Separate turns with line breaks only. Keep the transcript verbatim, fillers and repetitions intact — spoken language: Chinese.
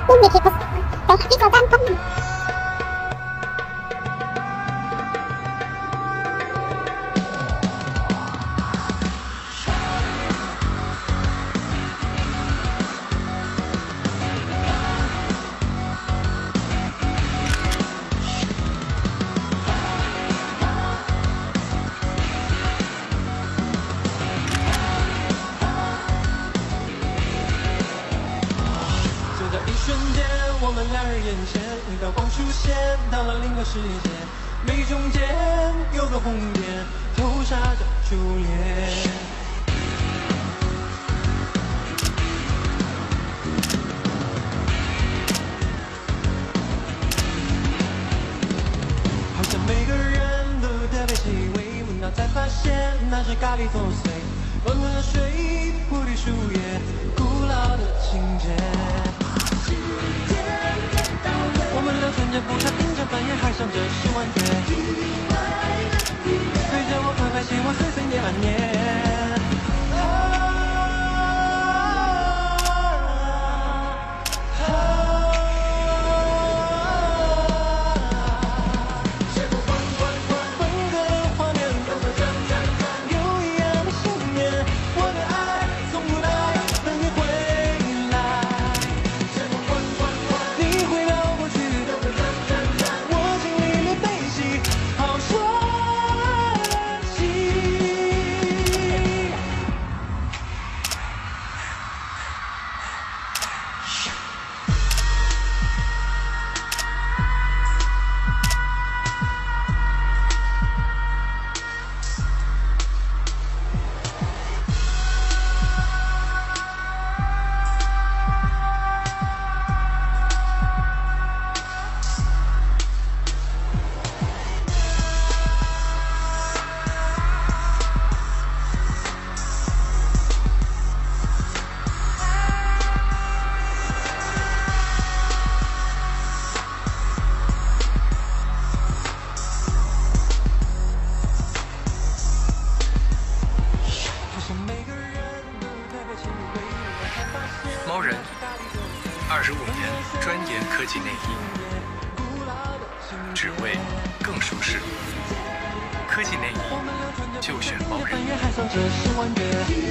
Quân Việt Hiệp Tại Hãy Vào Tam Tâm
瞬间，我们两人眼前，一道光出现，到了另一个世界。眉中间有个红点，投射着初恋。好像每个人都特别气味，闻到才发现那是咖喱作祟。温温的水，蝴蝶树叶，古老的情节。 我们俩穿着不差冰着半夜，海上这十万月。对着我快快希望岁岁年满年。啊啊时光缓缓缓，分割的画面，有一样的信念，我的爱从不来，等你回来。时光缓缓缓，你回到。
猫人，二十五年专研科技内衣，只为更舒适。科技内衣就选猫人。